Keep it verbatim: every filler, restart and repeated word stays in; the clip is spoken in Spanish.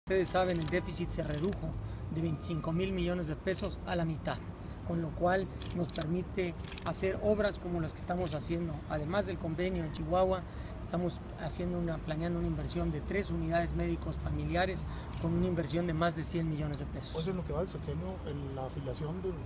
Ustedes saben, el déficit se redujo de veinticinco mil millones de pesos a la mitad, con lo cual nos permite hacer obras como las que estamos haciendo. Además del convenio en Chihuahua, estamos haciendo una, planeando una inversión de tres unidades médicos familiares con una inversión de más de cien millones de pesos. Pues es lo que va el sexenio, en la afiliación de